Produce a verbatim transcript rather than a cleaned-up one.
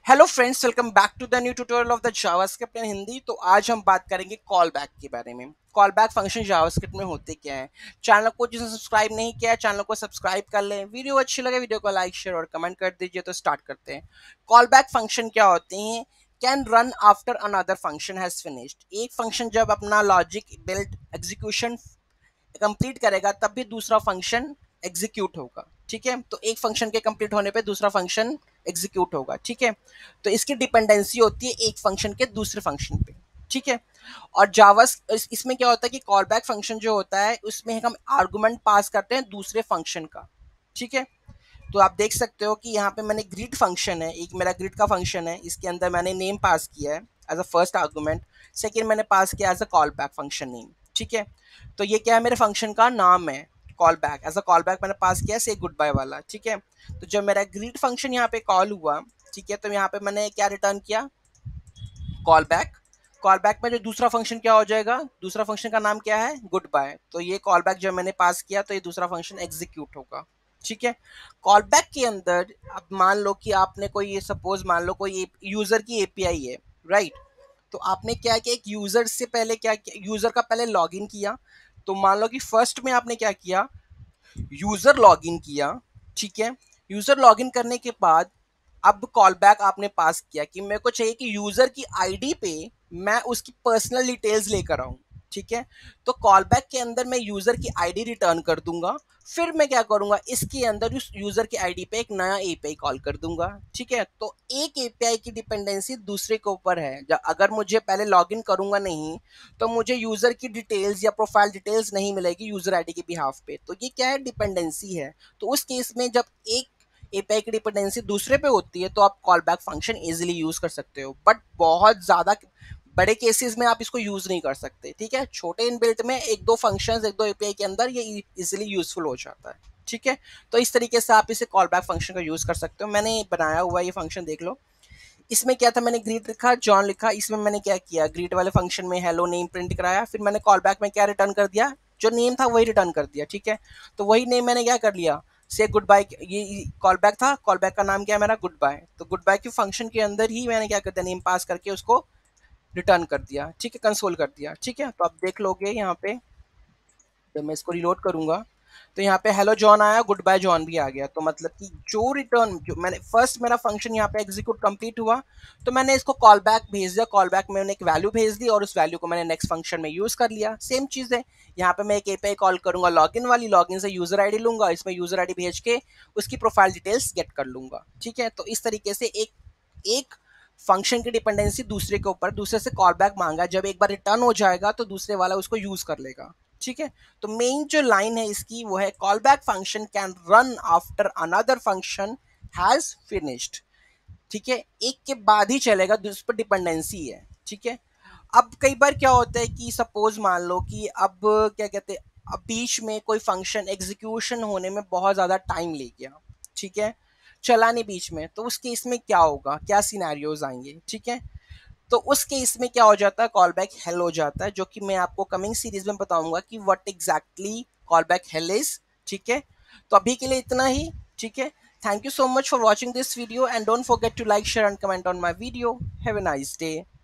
Hello friends, welcome back to the new tutorial of the JavaScript in Hindi. तो आज हम बात करेंगे कॉल बैक के बारे में। कॉल बैक फंक्शन जावास्क्रिप्ट में होते क्या है। चैनल को जिसने सब्सक्राइब नहीं किया है, चैनल को सब्सक्राइब कर लें। वीडियो अच्छी लगे वीडियो को लाइक शेयर और कमेंट कर दीजिए। तो स्टार्ट करते हैं। कॉल बैक फंक्शन क्या होते हैं। Can run after another function has finished. एक फंक्शन जब अपना लॉजिक बिल्ड एग्जीक्यूशन कंप्लीट करेगा तब भी दूसरा फंक्शन एग्जीक्यूट होगा। ठीक है, तो एक फंक्शन के कंप्लीट होने पे दूसरा फंक्शन एग्जीक्यूट होगा। ठीक है, तो इसकी डिपेंडेंसी होती है एक फंक्शन के दूसरे फंक्शन पे। ठीक है, और जावा इस, इसमें क्या होता है कि कॉल बैक फंक्शन जो होता है उसमें हम आर्गुमेंट पास करते हैं दूसरे फंक्शन का। ठीक है, तो आप देख सकते हो कि यहाँ पे मैंने ग्रीट फंक्शन है, एक मेरा ग्रीट का फंक्शन है, इसके अंदर मैंने नेम पास किया है as a first argument. Second मैंने पास किया as a call back function name. ठीक है, तो ये क्या है, मेरे फंक्शन का नाम है call back. As a call back मैंने पास किया से गुड बाय वाला। ठीक है, तो जब मेरा ग्रीट फंक्शन यहाँ पे कॉल हुआ, ठीक है, तो यहाँ पे मैंने क्या रिटर्न किया, कॉल बैक। कॉल बैक में जो दूसरा फंक्शन क्या हो जाएगा, दूसरा फंक्शन का नाम क्या है, गुड बाय। तो ये कॉल बैक जब मैंने पास किया तो ये दूसरा फंक्शन एग्जीक्यूट होगा। ठीक है, कॉल बैक के अंदर अब मान लो कि आपने कोई ये सपोज मान लो कोई यूजर की एपीआई है, राइट। तो आपने क्या किया, एक यूजर से पहले क्या किया, यूजर का पहले लॉगिन किया। तो मान लो कि फर्स्ट में आपने क्या किया, यूजर लॉगिन किया। ठीक है, यूजर लॉगिन करने के बाद अब कॉल बैक आपने पास किया कि मेरे को चाहिए कि यूजर की आईडी पे मैं उसकी पर्सनल डिटेल्स लेकर आऊं। ठीक है, तो कॉल बैक के अंदर मैं यूजर की आईडी रिटर्न कर दूंगा। फिर मैं क्या करूंगा, इसके अंदर उस यूजर की आईडी पे एक नया एपीआई कॉल कर दूंगा। ठीक है, तो एक एपीआई की डिपेंडेंसी दूसरे के ऊपर है। जब अगर मुझे पहले लॉगिन करूंगा नहीं तो मुझे यूजर की डिटेल्स या प्रोफाइल डिटेल्स नहीं मिलेगी यूजर आईडी के बिहाफ पे। तो ये क्या है, डिपेंडेंसी है। तो उस केस में जब एक एपीआई की डिपेंडेंसी दूसरे पे होती है तो आप call back function easily use कर सकते हो, बट बहुत ज्यादा बड़े केसेस में आप इसको यूज नहीं कर सकते। ठीक है, छोटे इनबिल्ट में एक दो फंक्शंस एक दो एपीआई के अंदर ये इजीली यूजफुल हो जाता है। ठीक है, तो इस तरीके से आप इसे कॉल बैक फंक्शन का यूज कर सकते हो। मैंने बनाया हुआ ये फंक्शन देख लो। इसमें क्या था, मैंने ग्रीट लिखा, जॉन लिखा। इसमें मैंने क्या किया, ग्रीट वाले फंक्शन में हेलो नेम प्रिंट कराया। फिर मैंने कॉल बैक में क्या रिटर्न कर दिया, जो नेम था वही रिटर्न कर दिया। ठीक है, तो वही नेम मैंने क्या कर लिया, से गुड बाय। ये कॉल बैक था, कॉल बैक का नाम क्या है मेरा, गुड बाय। तो गुड बाय के फंक्शन के अंदर ही मैंने क्या कर दिया, नेम पास करके उसको रिटर्न कर दिया। ठीक है, कंसोल कर दिया। ठीक है, तो आप देख लोगे यहाँ पे जब मैं इसको रिलोड करूंगा तो यहाँ पे हेलो जॉन आया, गुड बाय जॉन भी आ गया। तो मतलब कि जो रिटर्न जो मैंने फर्स्ट मेरा फंक्शन यहाँ पे एग्जीक्यूट कंप्लीट हुआ तो मैंने इसको कॉल बैक भेज दिया। कॉल बैक में मैंने एक वैल्यू भेज दी और उस वैल्यू को मैंने नेक्स्ट फंक्शन में यूज कर लिया। सेम चीज है, यहाँ पे मैं एक एपीआई कॉल करूंगा लॉगिन वाली, लॉगिन से यूजर आईडी लूंगा, इसमें यूजर आईडी भेज के उसकी प्रोफाइल डिटेल्स गेट कर लूंगा। ठीक है, तो इस तरीके से एक एक फंक्शन की डिपेंडेंसी दूसरे के ऊपर, दूसरे से कॉल बैक मांगा, जब एक बार रिटर्न हो जाएगा तो दूसरे वाला उसको यूज कर लेगा। ठीक है, तो मेन जो लाइन है इसकी वो है, call back function can run after another function has finished. ठीक है, एक के बाद ही चलेगा, उस पर डिपेंडेंसी है। ठीक है, अब कई बार क्या होता है कि सपोज मान लो कि अब क्या कहते हैं, अब बीच में कोई फंक्शन एग्जीक्यूशन होने में बहुत ज़्यादा टाइम ले गया। ठीक है, चला नहीं बीच में, तो उस केस में क्या होगा, क्या सिनेरियोज आएंगे। ठीक है, तो उस केस में क्या हो जाता है, कॉल बैक हेल हो जाता है, जो कि मैं आपको कमिंग सीरीज में बताऊंगा कि what exactly call back hell is. ठीक है, तो अभी के लिए इतना ही। ठीक है, thank you so much for watching this video and don't forget to like share and comment on my video. Have a nice day.